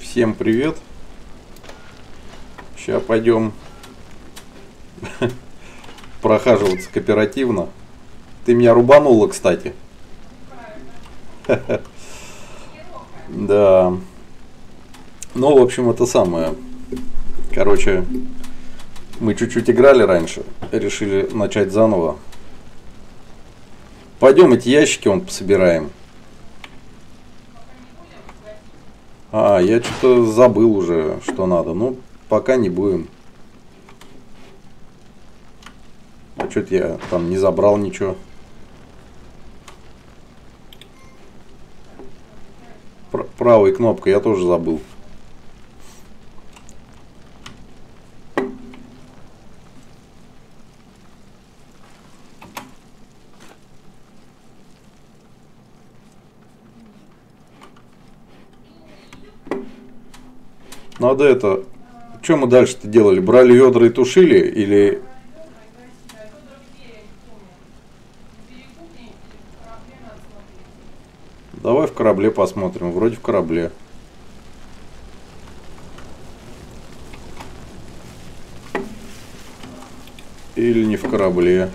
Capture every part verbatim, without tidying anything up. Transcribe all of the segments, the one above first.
Всем привет. Сейчас пойдем прохаживаться кооперативно. Ты меня рубанула, кстати. Да. Ну, в общем, это самое. Короче, мы чуть-чуть играли раньше. Решили начать заново. Пойдем эти ящики вон пособираем. А, я что-то забыл уже, что надо. Ну, пока не будем. А что-то я там не забрал ничего. Пр- правой кнопкой я тоже забыл. Надо это... Что мы дальше-то делали? Брали ведра и тушили? Или... Давай в корабле посмотрим. Вроде в корабле. Или не в корабле.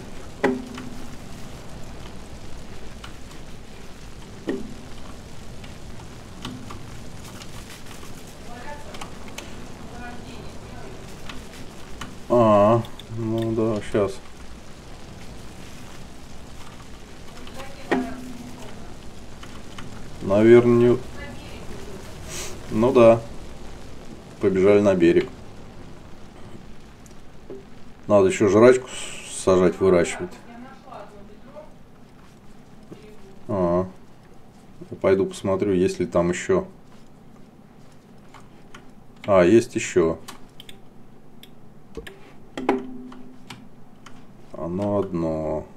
А, ну да, сейчас. Наверное, не... Ну да. Побежали на берег. Надо еще жрачку сажать, выращивать. А, я пойду посмотрю, есть ли там еще. А, есть еще. Оно одно.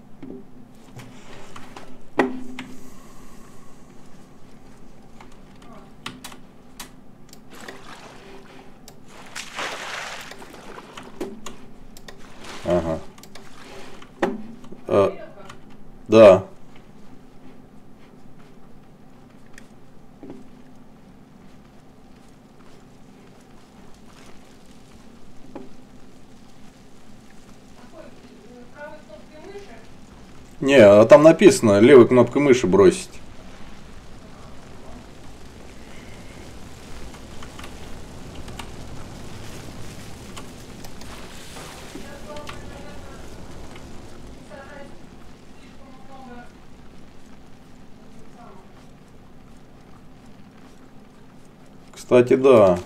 Ага. А, да. Не, а там написано левой кнопкой мыши бросить. Кстати, да.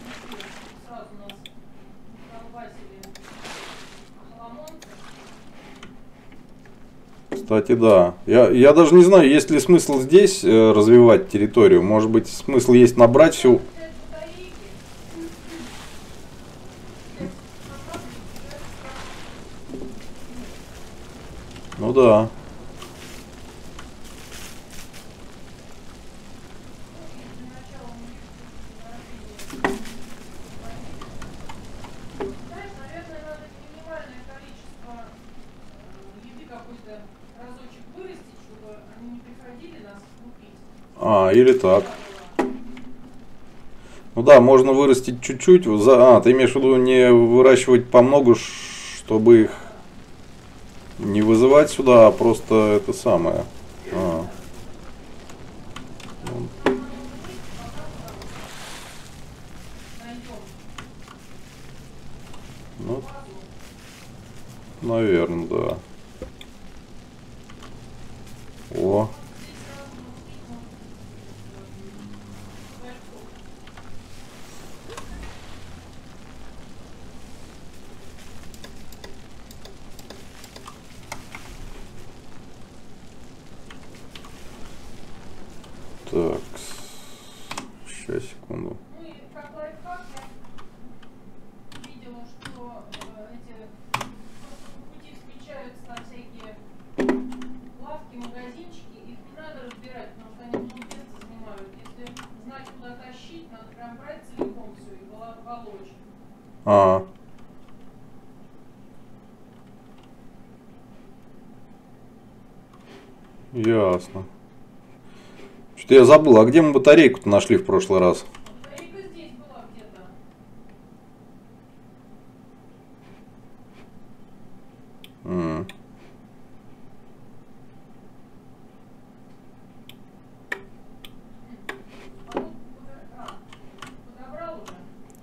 Кстати, да. Я, я даже не знаю, есть ли смысл здесь э, развивать территорию. Может быть, смысл есть набрать всю... Ну да. А, или так. Ну да, можно вырастить чуть-чуть. А, ты имеешь в виду не выращивать по много, чтобы их не вызывать сюда, а просто это самое. А. Ну, наверное, да. О. Так, сейчас, секунду. Ну и как лайфхак я видела, что э, эти просто по пути встречаются там всякие лавки, магазинчики, их не надо разбирать, потому что они много места занимают. Если знать, куда тащить, надо прям брать целиком все и волочь. А. Ясно. Что-то я забыл, а где мы батарейку-то нашли в прошлый раз? Батарейка здесь была.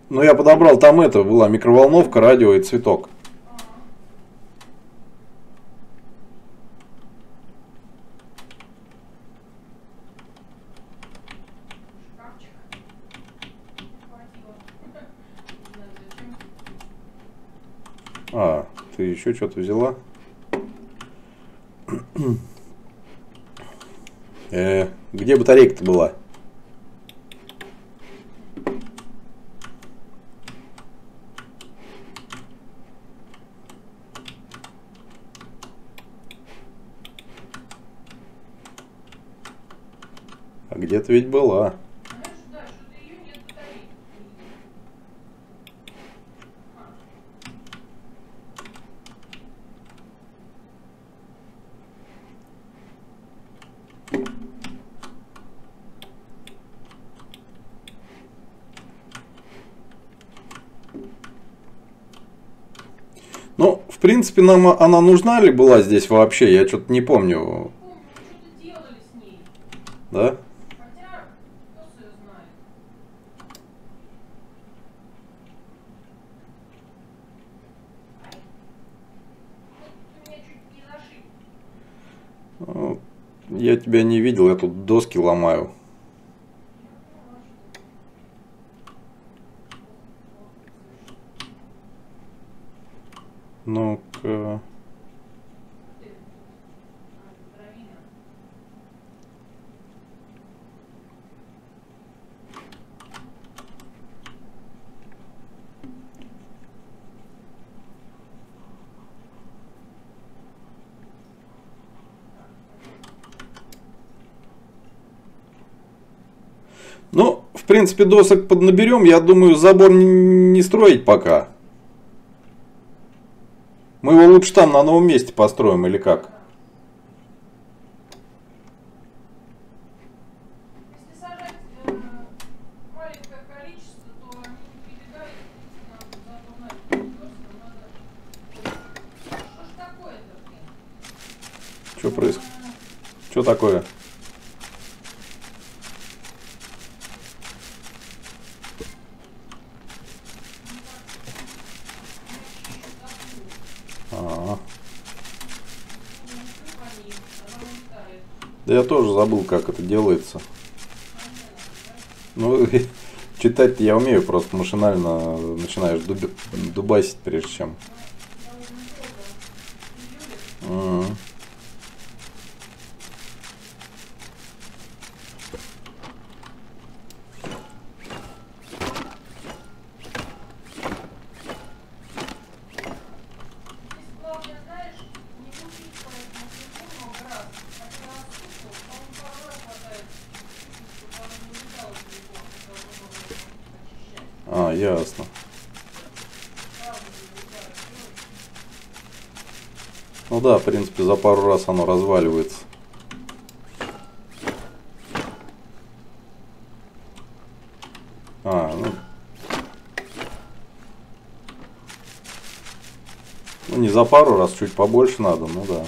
Ну, я подобрал, там это была микроволновка, радио и цветок. Шкафчик. Хватило. Не знаю, зачем. А, ты еще что-то взяла? Э, где батарейка-то была? А где-то ведь была. Знаешь, да, что-то ее нет батарейки. А. Ну, в принципе, нам она нужна ли была здесь вообще? Я что-то не помню. Помню, мы что-то делали с ней. Да? Хотя, кто ее знает. Ай. Вот ты меня чуть не зашиб. Ну, я тебя не видел, я тут доски ломаю. Я поняла, что... Ну-ка. Ты. А, дровина. Ну, в принципе, досок поднаберем. Я думаю, забор не, не строить пока. Мы его лучше там на новом месте построим или как? Если сажать э, маленькое количество, то они не прибегают, надо забор надо. Что ж такое-то, блин? Что происходит? Что такое? А-а-а. Да я тоже забыл, как это делается. Ну, читать я умею, просто машинально начинаешь дуби- дубасить прежде чем. М. А, ясно. Ну да, в принципе, за пару раз оно разваливается. А, ну... Ну, не за пару раз, чуть побольше надо, ну да.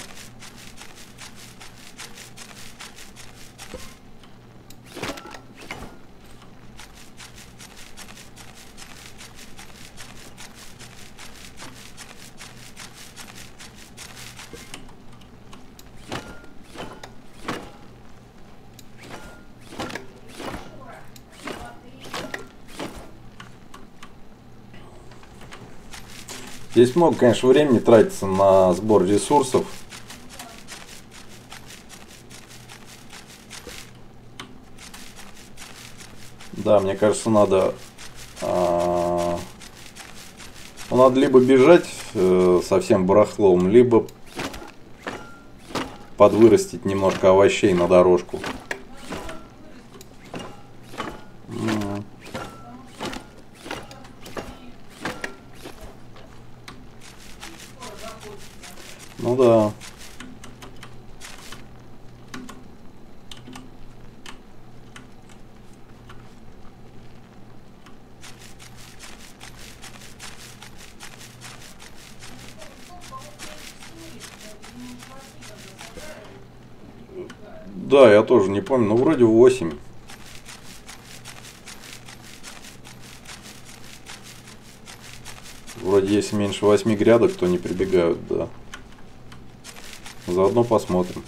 Здесь много, конечно, времени тратится на сбор ресурсов. Да, мне кажется, надо, а, ну, надо либо бежать э, совсем барахлом, либо подвырастить немножко овощей на дорожку. М. Ну да. Да, я тоже не помню, но вроде восемь. Вроде если меньше восьми грядок, то не прибегают, да. Заодно посмотрим.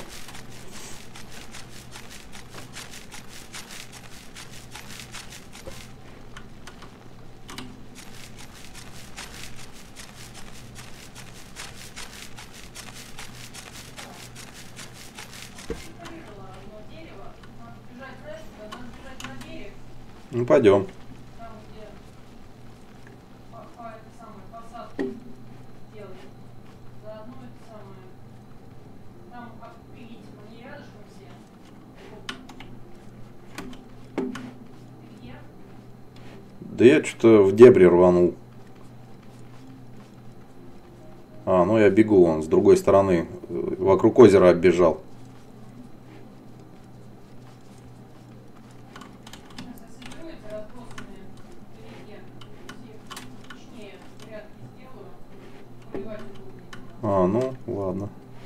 Ну пойдем. Там, где по, по этой самой посадке делали. Заодно это самое. Там, как видите, они рядышком все. Ты где? Да я что-то в дебри рванул. А, ну я бегу, он с другой стороны. Вокруг озера оббежал. А, ну, ладно.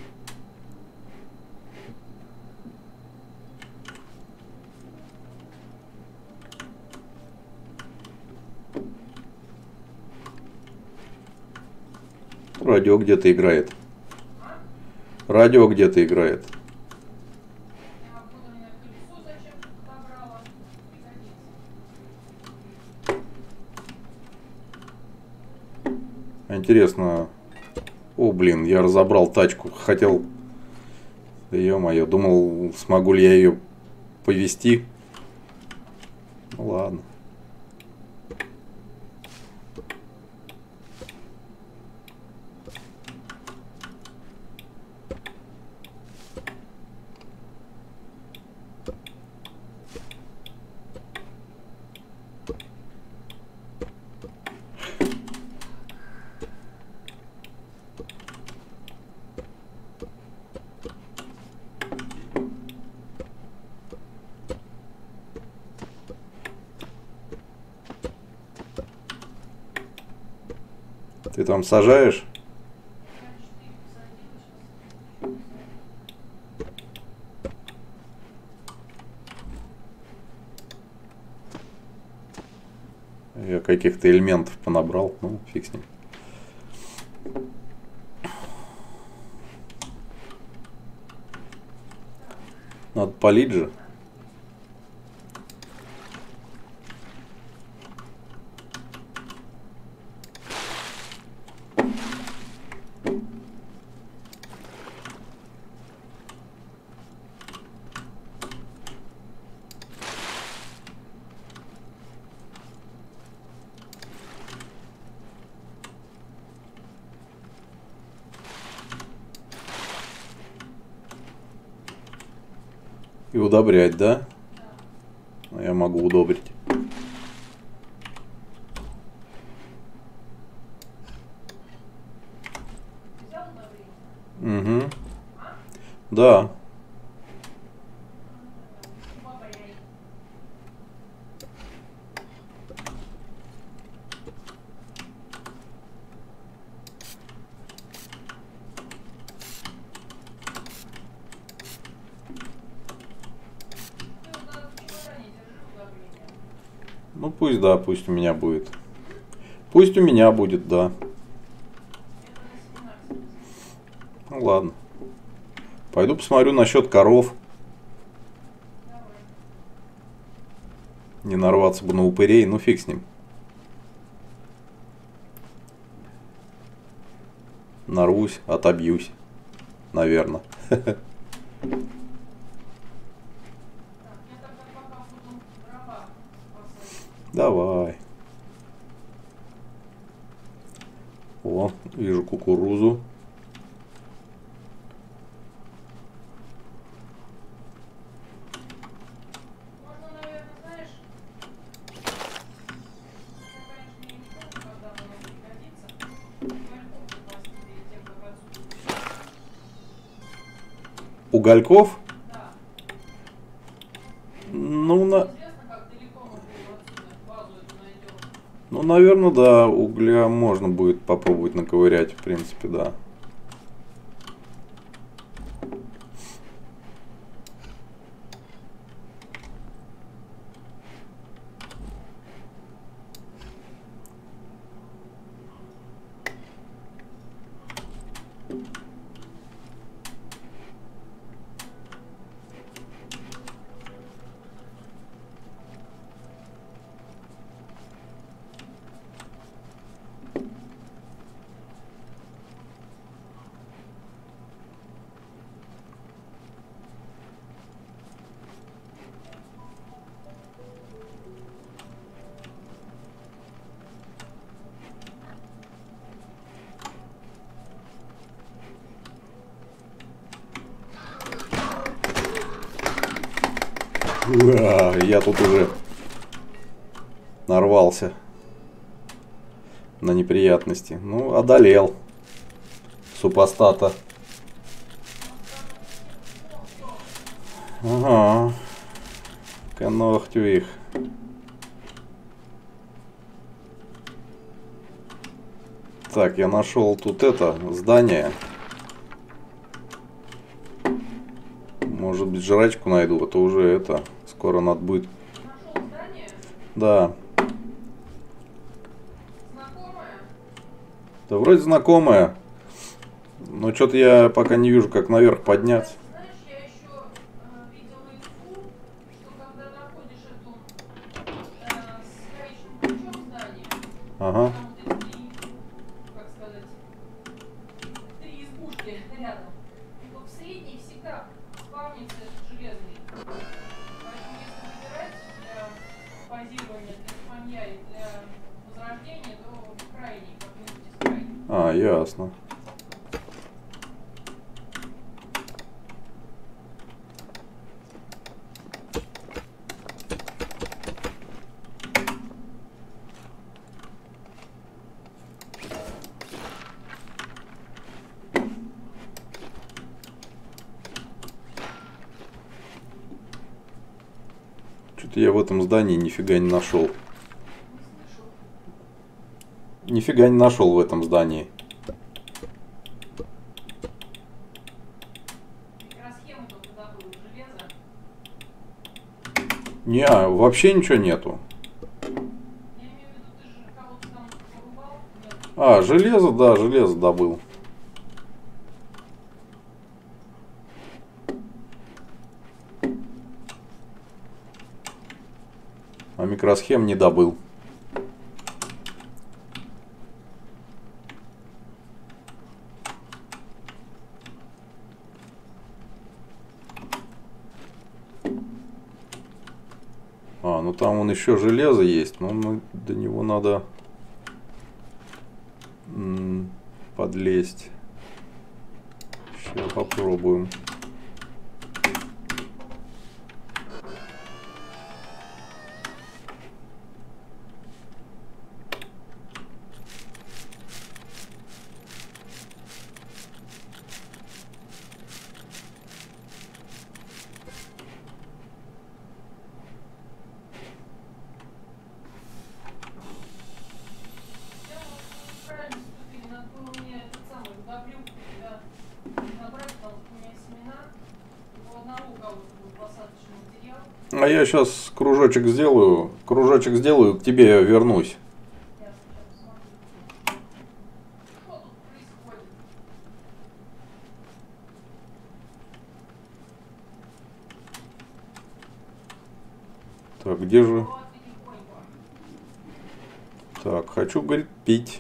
Радио где-то играет. Радио где-то играет. Интересно. О, блин, я разобрал тачку. Хотел... Да ё-моё, думал, смогу ли я ее повезти. Ну ладно. Ты там сажаешь? Я каких-то элементов понабрал, ну фиг с ним. Надо полить же. И удобрять, да? Да. Я могу удобрить. Взял удобрение? Угу. А? Да. Ну пусть, да, пусть у меня будет. Пусть у меня будет, да. Ну ладно. Пойду посмотрю насчет коров. Не нарваться бы на упырей, ну фиг с ним. Нарвусь, отобьюсь. Наверное. Давай. О, вижу кукурузу. Можно, наверное, знаешь, я, конечно, не помню, когда оно пригодится, угольков попасть перед тем, как отсюда. Угольков? Да. Ну, на... Ну, Ну, наверное, да, угля можно будет попробовать наковырять, в принципе, да. Уа, я тут уже нарвался на неприятности. Ну, одолел супостата. Ага. Канохтю их. Так, я нашел тут это здание. Может быть, жрачку найду, а то уже это скоро надо будет. Нашел здание? Да. Знакомое? Да вроде знакомая. Но что-то я пока не вижу, как наверх подняться. Знаешь, я еще э, видела инфу, что когда находишь эту э, с гаечным ключом здание, Ага. там вот эти три, как сказать, три избушки рядом, то в средней всегда спавнится железный. Поэтому если выбирать для позирования, для спанья и для возрождения, то в крайней, как-нибудь из крайней. А, ясно. Что-то я в этом здании нифига не нашел. Не слышал. Нифига не нашел в этом здании. Микросхемы только добыл, железо. Не, вообще ничего нету. Я имею в виду, ты же кого-то там порубал? Нет. А, железо, да, железо добыл. А микросхем не добыл. А, ну там вон еще железо есть, но мы, до него надо м, подлезть. Сейчас попробуем. Я вот правильно поступили, надо было мне этот самый удобрюк тебя набрать, потому что у меня семена, у одного у кого-то был посадочный материал. А я сейчас кружочек сделаю, кружочек сделаю, к тебе вернусь. Я сейчас посмотрю. Что тут происходит? Так, где же? Вот потихоньку. Так, хочу, говорит, пить.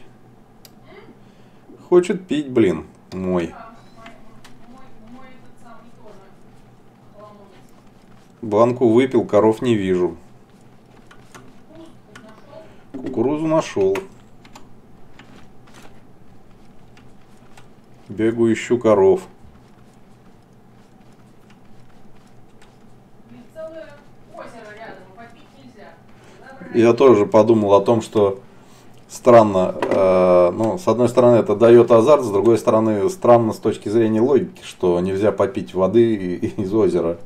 Хочет пить, блин, мой. Да, мой, мой, мой этот самый тоже хламонец. Банку выпил, коров не вижу. Кукурузу хоть нашел? Кукурузу нашел. Бегу, ищу коров. Блин, целое озеро рядом, попить нельзя. Забрать. Я тоже подумал о том, что странно, э, ну, с одной стороны, это дает азарт, с другой стороны, странно с точки зрения логики, что нельзя попить воды и- и из озера.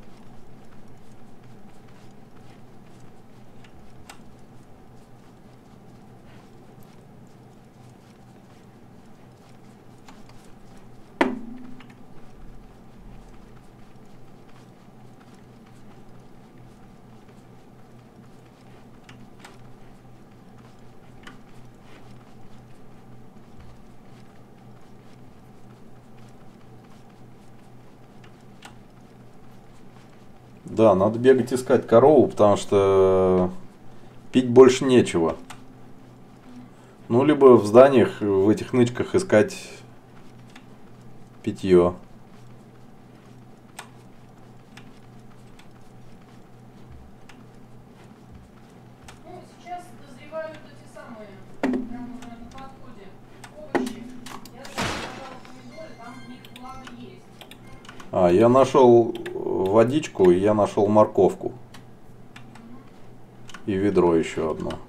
Да, надо бегать искать корову, потому что пить больше нечего. Ну, либо в зданиях, в этих нычках искать питье. Ну, сейчас дозревают эти самые, прям уже на подходе, овощи. Я заказала помидоры, там в них благо есть. А, я нашел водичку, и я нашел морковку. И ведро еще одно.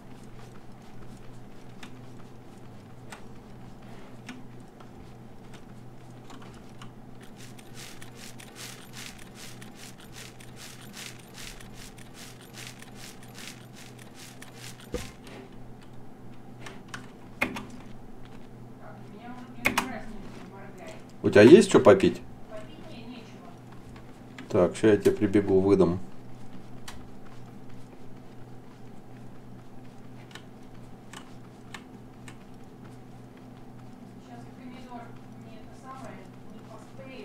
У тебя есть что попить? Попить мне нечего. Так, сейчас я тебе прибегу, выдам. Сейчас помидор мне это самое не поспеет.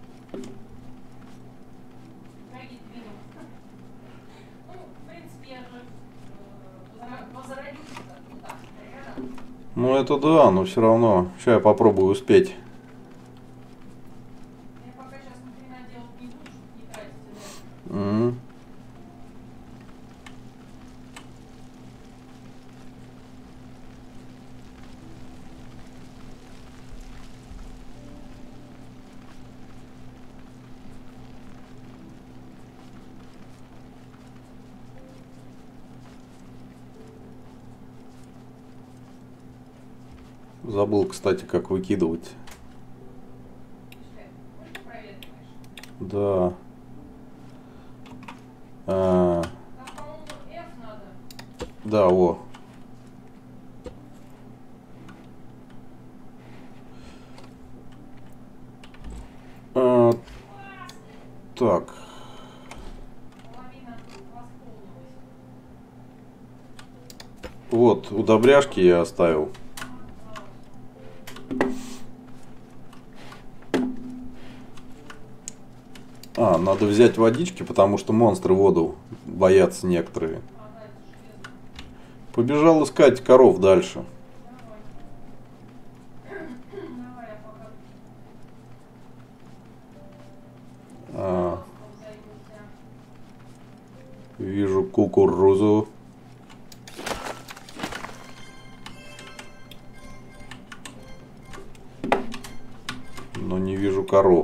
Ноги двину. Ну, в принципе, я же э, возродился вот так, рядом. Ну это да, но все равно. Сейчас я попробую успеть. Я пока сейчас ни хрена делать не буду, чтобы не тратить энергию. М. Забыл, кстати, как выкидывать. Пускай. Может, проветриваешь? Да. А, Там, по-моему, F надо. да, во. А, так. Половина восполнилась. Вот, удобряшки я оставил. А, надо взять водички, потому что монстры воду боятся некоторые. А, да, это железо. Побежал искать коров дальше. Давай. Давай, я пока А, ростом займусь. вижу кукурузу. Но не вижу коров.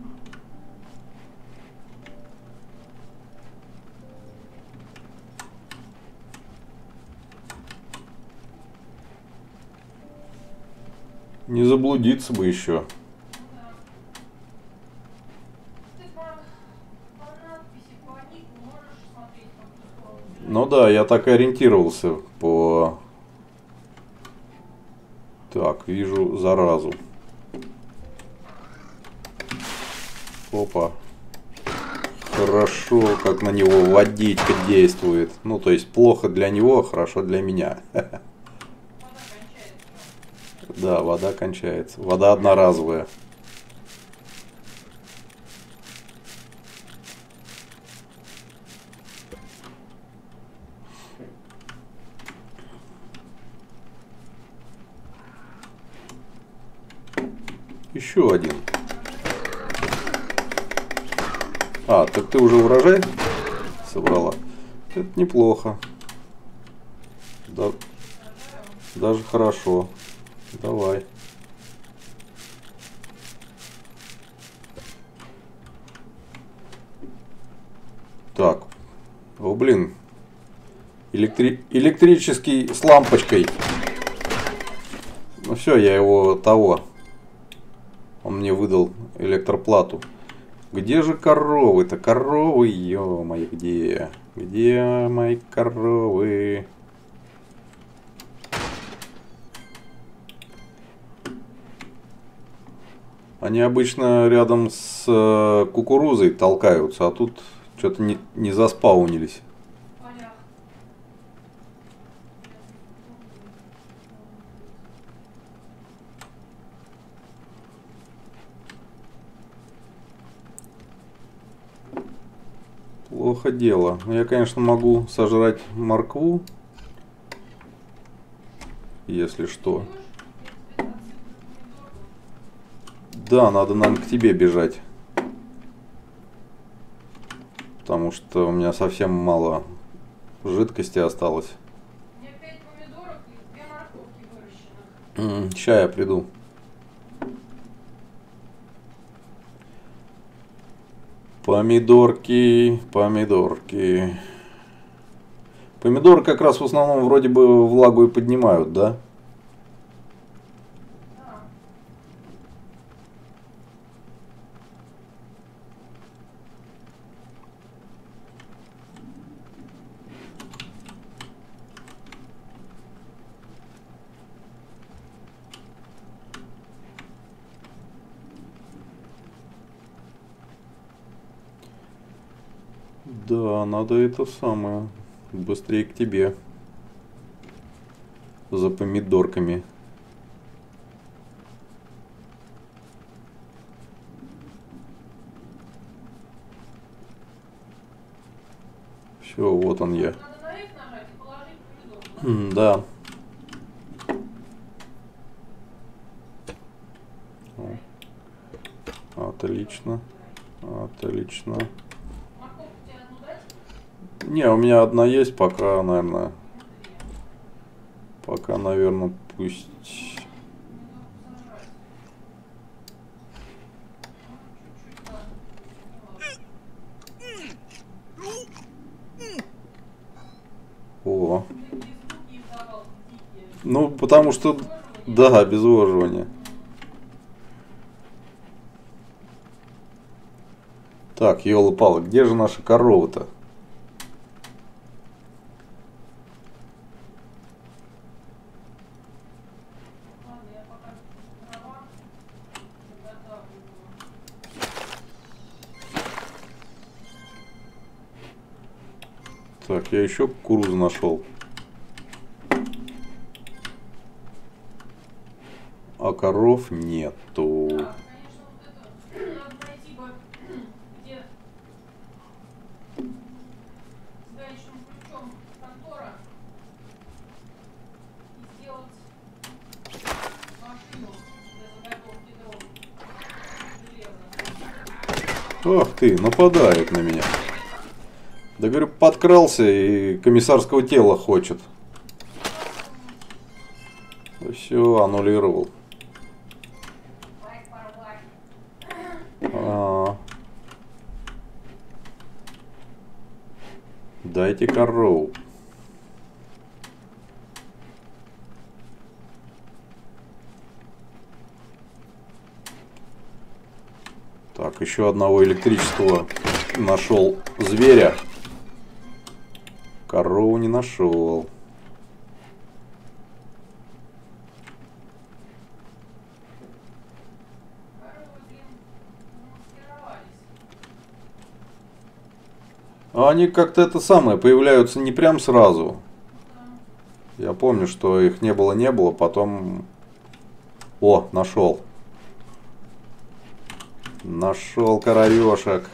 Не заблудиться бы еще. Да. Ты по, по надписи, по нику можешь смотреть, в какую сторону бежать? Ну да, я так и ориентировался по... Так, вижу заразу. Опа. Хорошо, как на него водичка действует. Ну, то есть плохо для него, хорошо для меня. Вода кончается. Да, вода кончается. Вода одноразовая. Еще один. А, так ты уже урожай собрала? Это неплохо. Да, даже хорошо. Давай. Так. О, блин. Электри... Электрический с лампочкой. Ну все, я его того. Он мне выдал электроплату. Где же коровы-то? Коровы, ё-моё, где? Где мои коровы? Они обычно рядом с э, кукурузой толкаются, а тут что-то не, не заспаунились. В полях. Плохо дело. Но я, конечно, могу сожрать моркву, если что. Идёшь, я тебе отсыплю помидорку. Да, надо нам к тебе бежать. Потому что у меня совсем мало жидкости осталось. У меня пять помидорок и две морковки выращенных. Ща я приду. Помидорки, помидорки. Помидоры как раз в основном вроде бы влагу и поднимают, да? Да. Да, надо это самое. Быстрее к тебе. За помидорками. Все, вот он я. Надо на F нажать и положить помидор. М, Да. О, Отлично. Отлично. Морковку тебе одну дать? Не, у меня одна есть, пока, наверное. Ну, две. Пока, наверное, пусть. Помидорку сажать. Ну, чуть-чуть, да. Ну, ладно. О. Такие звуки издавал дикие. Ну, потому что. Обезвоживание. Да, обезвоживание. Так, ёлы-палы, где же наша корова-то? Ладно, я пока дрова подготавливаю. Так, я еще кукурузу нашел. А коров нету. Да, конечно, вот это надо найти бы, где с гаечным ключом контора и сделать машину для заготовки дров железа. Ах ты, нападает на меня. Да говорю, подкрался и комиссарского тела хочет. Все, аннулировал. Лайк порвать. А. Дайте корову. Так, еще одного электрического нашел зверя. Корову не нашел. Коровы, блин, замаскировались. А они как-то это самое появляются не прям сразу. Да. Я помню, что их не было, не было, потом. О, нашел. Нашел коровешек.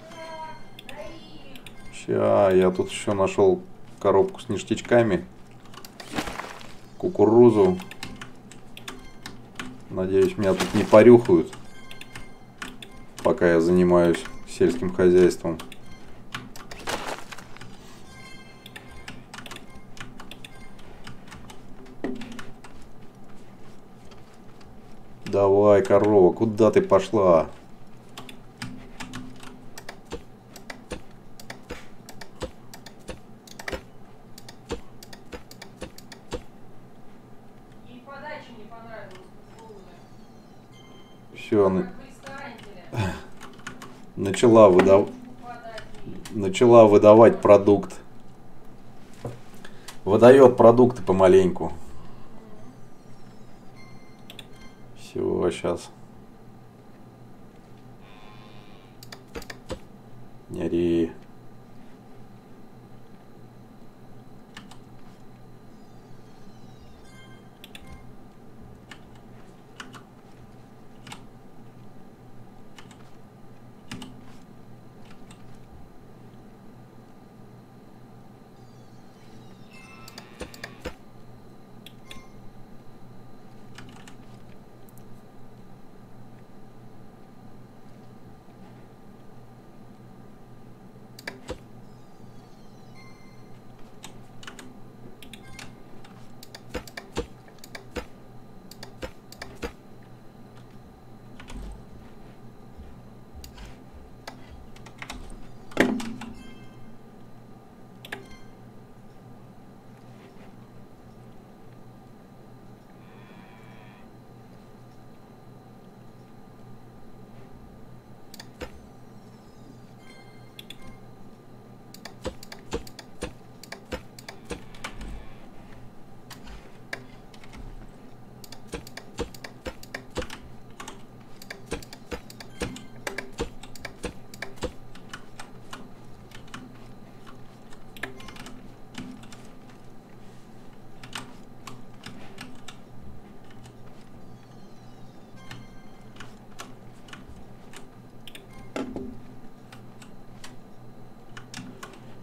Ща, я тут еще нашел коробку с ништячками. Кукурузу. Надеюсь, меня тут не порюхают, пока я занимаюсь сельским хозяйством. Давай, корова, куда ты пошла? Ей подача не понравилась, полная. Все, Как в ресторане. начала, выдав... Подать. начала выдавать продукт. Выдает продукты помаленьку. Все, сейчас. Не ори.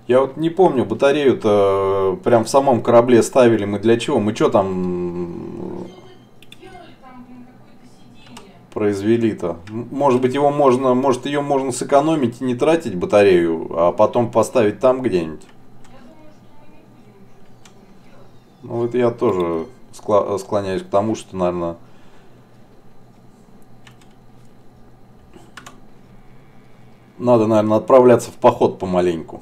Я вот не помню, батарею-то прям в самом корабле ставили мы для чего? Мы что там Делали там, блин, какое-то сиденье. произвели-то? Может быть, его можно, может, ее можно сэкономить и не тратить батарею, а потом поставить там где-нибудь. Я думаю, что мы не будем ничего такого делать. Ну, вот я тоже скла- склоняюсь к тому, что, наверное, надо, наверное, отправляться в поход помаленьку.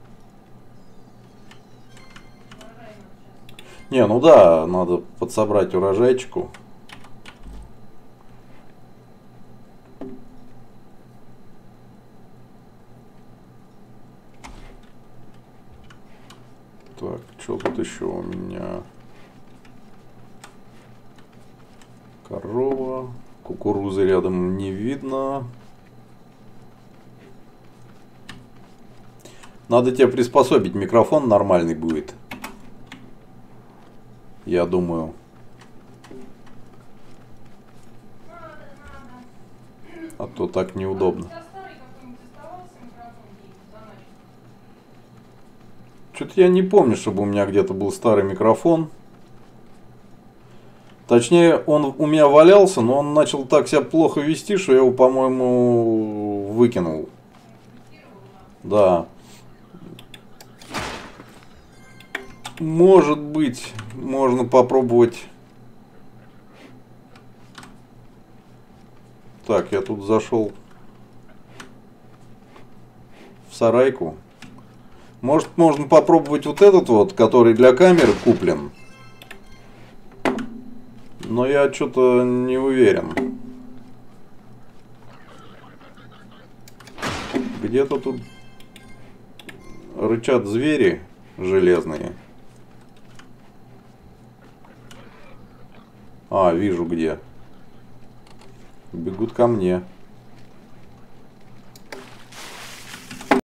Урожай надо сейчас. Не, ну да, надо подсобрать урожайчику. Так, что тут еще у меня? Корова. Кукурузы рядом не видно. Надо тебе приспособить, микрофон нормальный будет. Я думаю. Надо, надо. А то так неудобно. У тебя старый какой-нибудь оставался микрофон где-нибудь заначен? Что-то я не помню, чтобы у меня где-то был старый микрофон. Точнее, он у меня валялся, но он начал так себя плохо вести, что я его, по-моему, выкинул. Да. Может быть, можно попробовать. Так, я тут зашел в сарайку. Может, можно попробовать вот этот вот, который для камеры куплен. Но я что-то не уверен. Где-то тут рычат звери железные. А, вижу где. Бегут ко мне.